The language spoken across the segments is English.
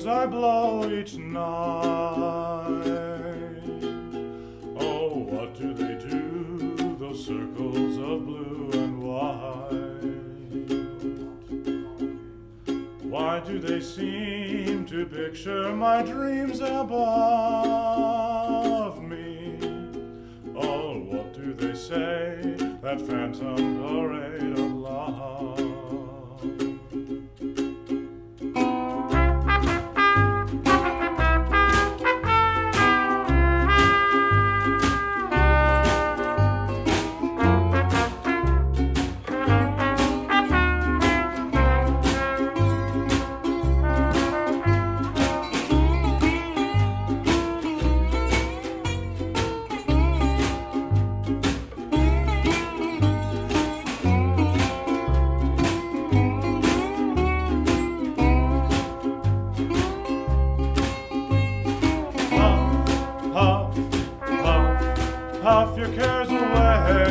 I blow each night. Oh, what do they do, those circles of blue and white? Why do they seem to picture my dreams above me? Oh, what do they say, that phantom parade of love? Puff your cares away.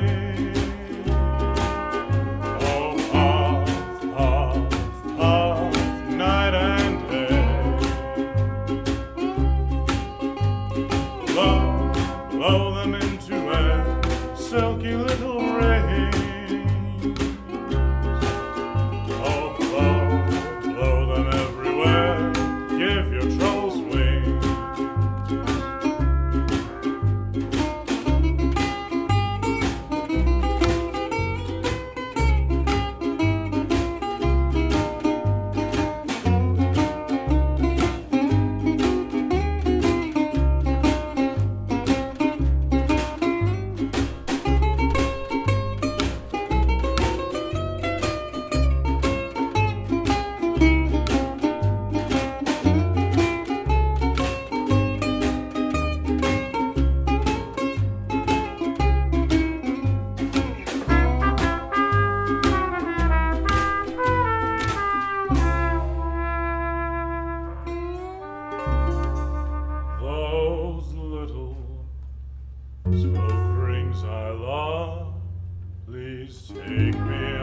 Oh, puff, puff, puff, night and day. Blow, blow them into a silky little rings. Oh, blow, blow them everywhere. Give your trolls wings. Those little smoke rings I love, please take me